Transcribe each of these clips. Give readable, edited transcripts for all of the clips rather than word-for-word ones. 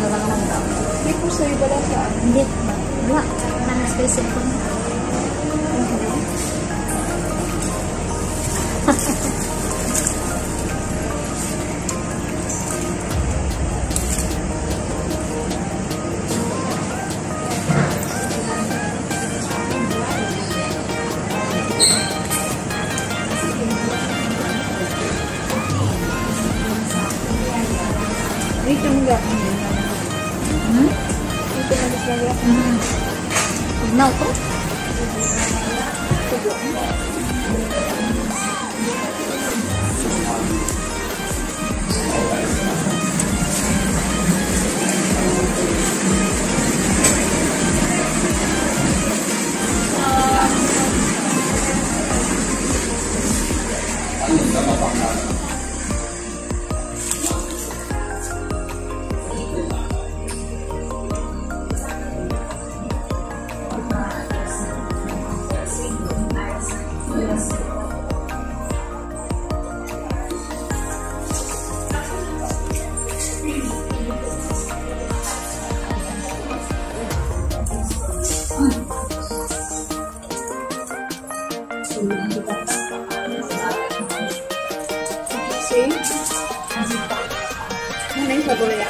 lang naman daw. Hindi po sa'yo pala sa Hindi. Wala. Wala na space ko. dito mo gak. Dito mo gak. Now to? Ano yung paborito?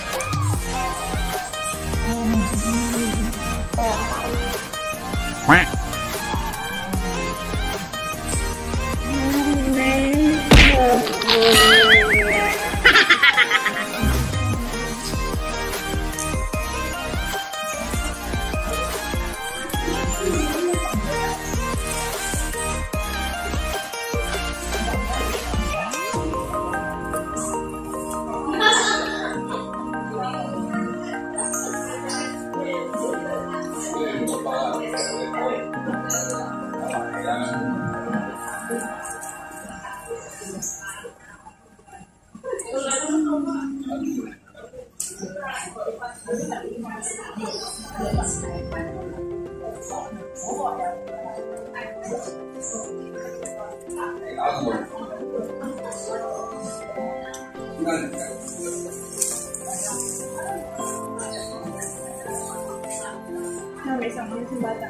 May isang bata.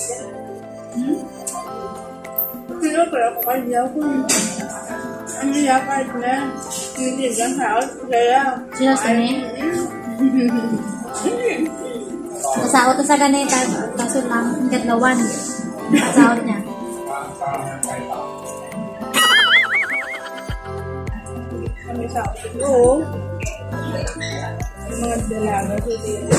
Pero ako kaya ako. Ang yakad na. Hindi lang house. Kaya. Sino sa niya? Masahot na sa ganita. Kaso lang, ang katlawan. Masahot niya. Kami sa oo. Mga dalaga sa dito.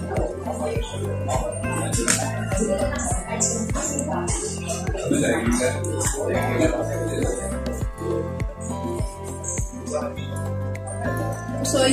Soy.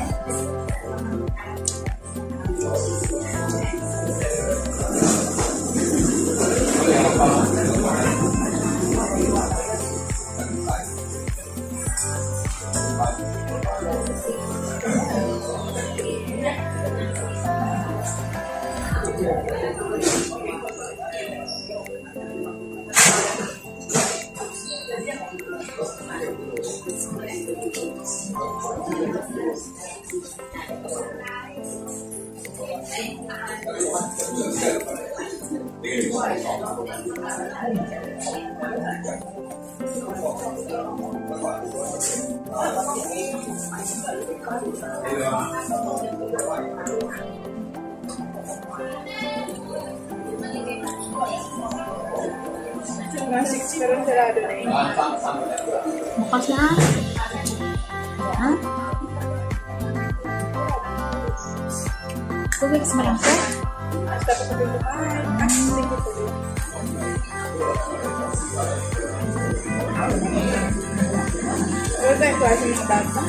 Mga 6 pero sarado na yun. Bukas na. Ha? 2 weeks mo lang siya? Basta pa sabi ko, hindi ko po. Pero tayo klase ng bata.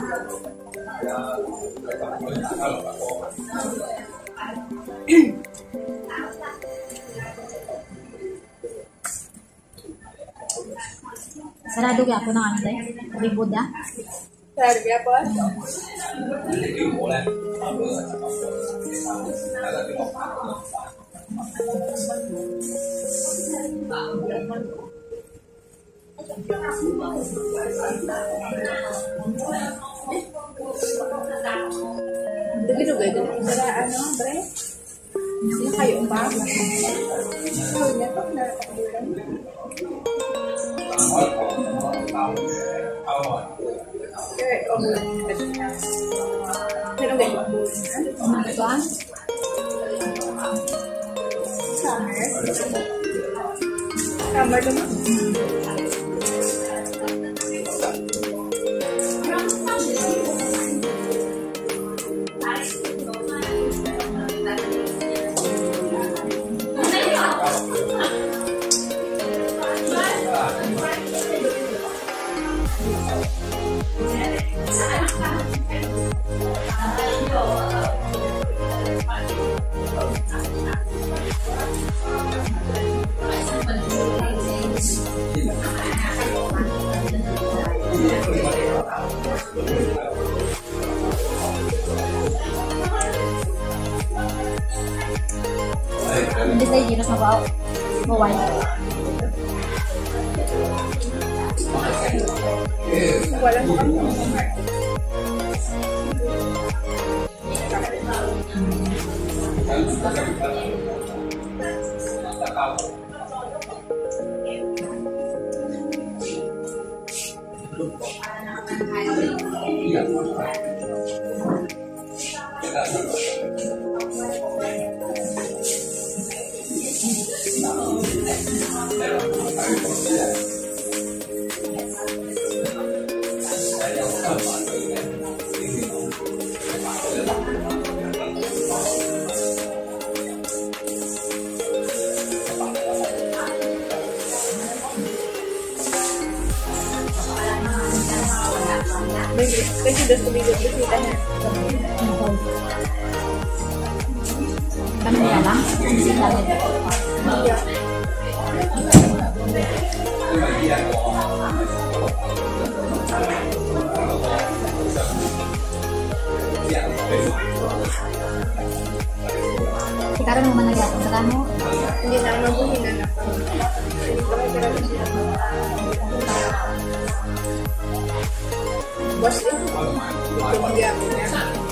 Sarado kaya ako ng ano tayo? Ribod ah. Sarado kaya po? Dugay-dugay din. Para ano, bre? Hindi kayo ba? Kaya pa na. Pero ganyan po. Ano ba? Summer. Summer naman. Hindi tayo ginas na ba? Maway. Wala mo. Kasi doon tumigil kita na. Kami na lang? Sila rin. Sekarang mau mana lihat kamu? Hindi na naman po hinanap. Bos din. Hindi ako niya.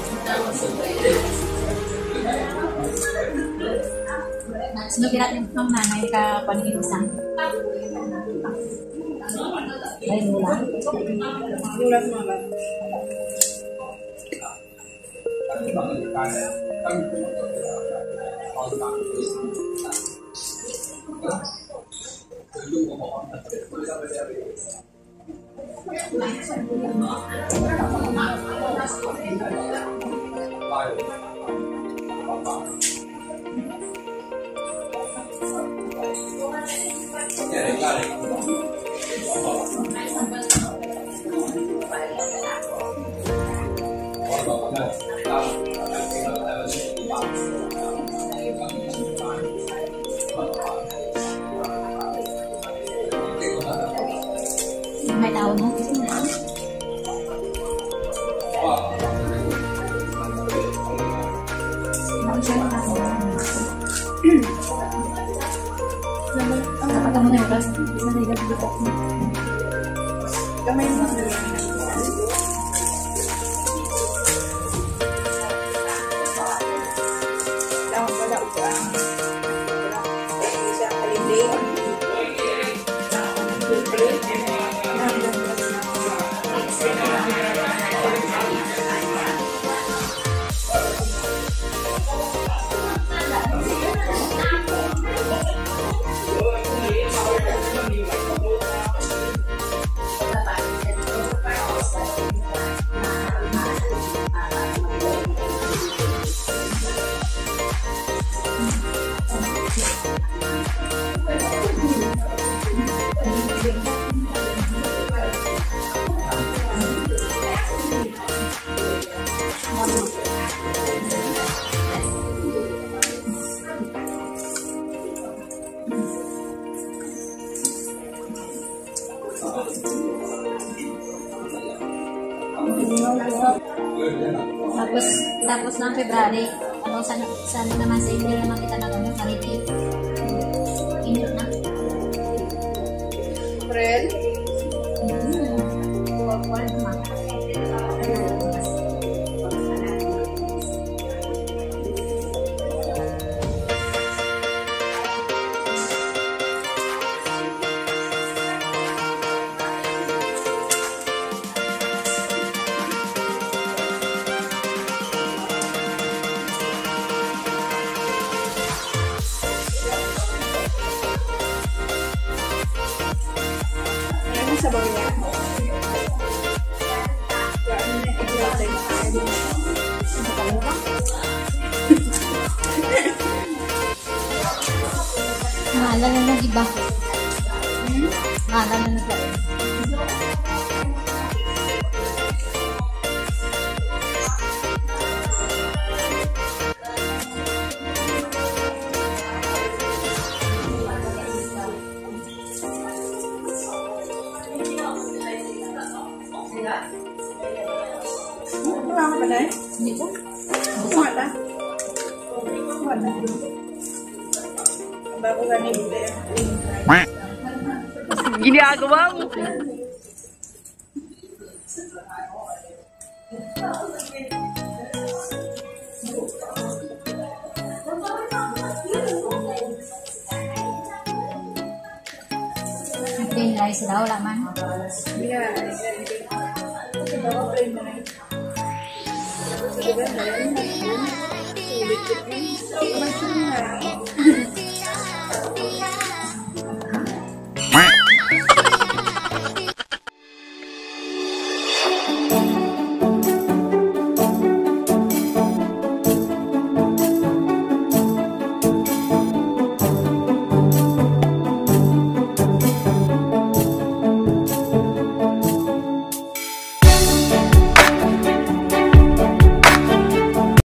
Sinubirat yung nanay ka paninisan. Ay, mula. Mula mga. May tao na. Dapat mo na yung gas. Naligat dito. Kamay mo. Tawag pala upa. Isa kalibig. Tapos ng February, ano, sana naman sa inyo naman kita na kami kaliti. Init na. April? Yan ang sabaw niya. Mahala na ng iba. Mahala na ng iba. Wala ka ba dahil? Hindi po. Wala. Wala. Bago ganito Ginagawa mo. Plain rice daw, wala man. Yeah. Bago plain na rin. Diba? Sulit ko rin. Masya